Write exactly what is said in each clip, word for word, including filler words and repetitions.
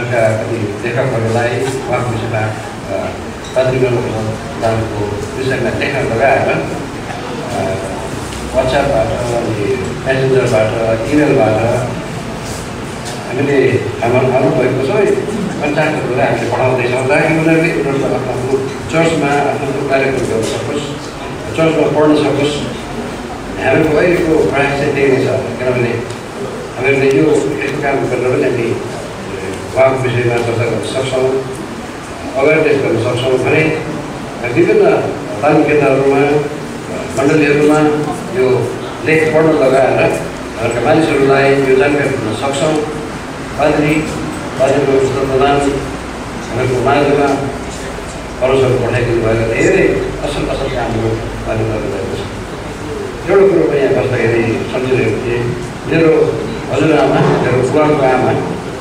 कति लेखकहरूलाई उहाँको विषयमा पत्रिकाको विषयमा लेख्न लगाएर वाट्सएपबाट अनि मेसेन्जरबाट इमेलबाट हामीले हाम्रो आउनुभएको सबै कन्ट्याक्टहरूलाई हामीले पठाउँदैछौँ ताकि उनीहरूले उनीहरूको आफ्नो चर्चमा आफ्नो कार्यक्रम गर्न सकोस्, चर्चमा पढ्न सकोस्। हामीहरूको अहिलेको प्रयास चाहिँ त्यही नै छ, किनभने हामीहरूले यो यस्तो काम गरेर पनि हामी उहाँको विषयमा चर्चा गर्न सक्छौँ, अवेरनेस गर्न सक्छौँ भने विभिन्न तालिम केन्द्रहरूमा मण्डलीहरूमा यो लेख पढ्न लगाएर घरका मानिसहरूलाई यो जानकारी दिन सक्छौँ। पादरी पादरीको प्रधान हामीहरूको माझमा परसहरू पठाइदिनु भएर धेरै असल असल कामहरू पालन गर्नुभएको छ। एउटा कुरो पनि यहाँ बस्दाखेरि सम्झिरहेको थिएँ, मेरो हजुरआमा मेरो बुवाको आमा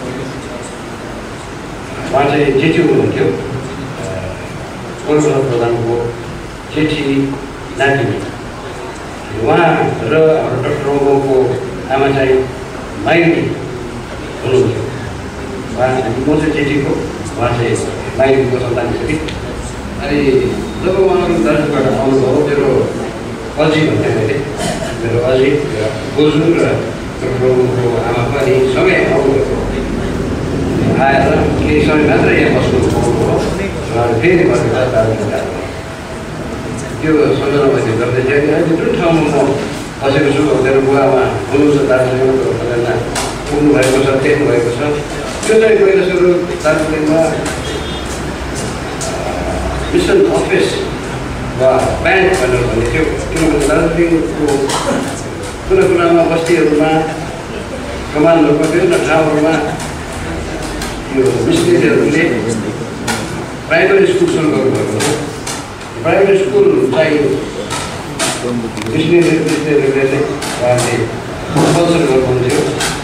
उहाँ चाहिँ जेठी हुनुहुन्थ्यो, पूर्व प्रधानको जेठी नातिनी। उहाँ र हाम्रो डाक्टर रोगोको आमा चाहिँ माइनी हुनुहुन्थ्यो। उहाँ म चाहिँ जेठीको, उहाँ चाहिँ माइनीको सन्तान थियो। अनि जब उहाँहरू दार्जिलिङबाट आउनुभयो, मेरो अजी भन्थेँ मैले, मेरो अजी बोजू र डाक्टर रोगोको आमा पनि सँगै आउनुभएको। आएर केही समय मात्र यहाँ बस्नुभयो र फेरि गरेर दार्जिलिङ जानु। त्यो सम्झना मैले गर्दै थिएँ। अहिले जुन ठाउँमा म बसेको छु, मेरो बुवामा हुनुहुन्छ दार्जिलिङको होटलमा पुग्नु भएको छ, देख्नु भएको छ। त्यो चाहिँ पहिला सुरु दार्जिलिङमा मिसन अफिस वा ब्याङ्क भनेर भन्ने थियो, किनभने दार्जिलिङको कुना कुनामा बस्तीहरूमा कमानहरूको विभिन्न ठाउँहरूमा यो मिसनेरीहरूले प्राइमेरी स्कुल सुरु गर्नुभएको छ। प्राइमेरी स्कुल चाहिँ मिसनेरी मिसनेरीहरूले चाहिँ उहाँले स्पोन्सर गर्नुहुन्थ्यो।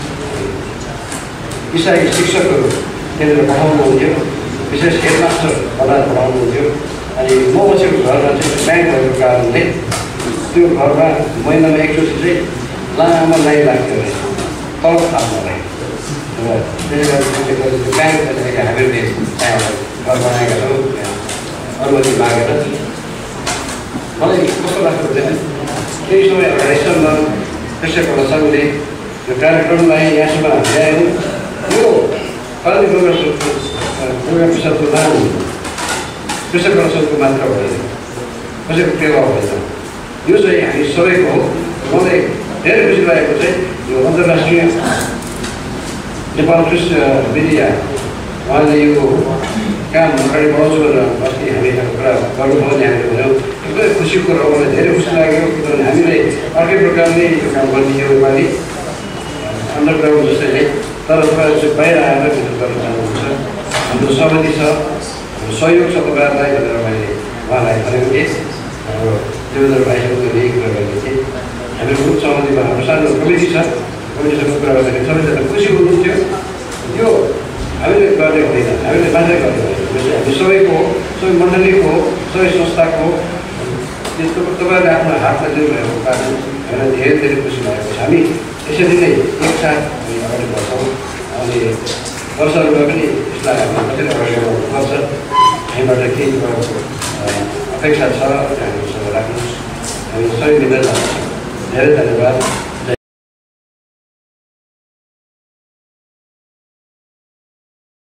इसाई शिक्षकहरू त्यहाँनिर पढाउनुहुन्थ्यो, विशेष हेडमास्टर बनाएर पढाउनुहुन्थ्यो। अनि म बसेको घरमा चाहिँ ब्याङ्क भएको कारणले त्यो घरमा महिनामा एकचोटि चाहिँ लामो लाइन लाग्थ्यो अरे तलब थाप्नलाई। र त्यसले गर्दा ब्याङ्क हामीले त्यहाँ घर बनाएका छौँ, अनुमति मागेर। मलाई कस्तो लाग्छ भने केही समय अगाडिसम्म कृषकबाट सङ्घले यो कार्यक्रमलाई यहाँसम्म ल्यायो। यो पादरी प्रोग्राम विषयको नाम कृषकबाट सङ्घको मात्र होइन, कसैको टेवा होइन। यो चाहिँ हामी सबैको हो। मलाई धेरै खुसी लागेको चाहिँ यो अन्तर्राष्ट्रिय नेपाल कृषि मिडिया उहाँले यो काम अगाडि बढाउँछु भनेर अस्ति हामीले कुरा गर्नुभयो भने हामीले भन्यौँ। एकदमै खुसी कुरो हो, मलाई धेरै खुसी लाग्यो, किनभने हामीले अर्कै प्रकारले यो काम गरिदियो योपालि अन्डरग्राउन्ड जस्तै नै। तर तपाईँहरू चाहिँ बाहिर आएर मिहिनेत गर्न चाहनुहुन्छ, हाम्रो सहमति छ, हाम्रो सहयोग छ तपाईँहरूलाई भनेर मैले उहाँलाई भनेको थिएँ। हाम्रो देवेन्द्र भाइसँग यही कुरा गरेको थिएँ। हामीहरू ग्रुप सहमतिमा हाम्रो सानो कमिटी छ, कमिटीसँग कुरा गर्दाखेरि सबैजना खुसी हुनुहुन्थ्यो। यो हामीले गर्ने होइन, हामीले मात्रै गर्ने होइन, यो चाहिँ हामी सबैको हो, सबै मण्डलीको हो, सबै संस्थाको हो। त्यस्तो तपाईँहरूले आफ्नो हातमा दिनुभएको कारण हामीलाई धेरै धेरै खुसी लागेको छ। हामी यसरी नै एकसाथ हामी अगाडि बढ्छौँ। अनि वर्षहरूमा पनि यसलाई हामी कसरी अगाडि बढाउनुपर्छ, हामीबाट केही तपाईँको अपेक्षा छ, हामीसँग राख्नुहोस्। हामी सबै मिलेर जान्छौँ। धेरै धन्यवाद।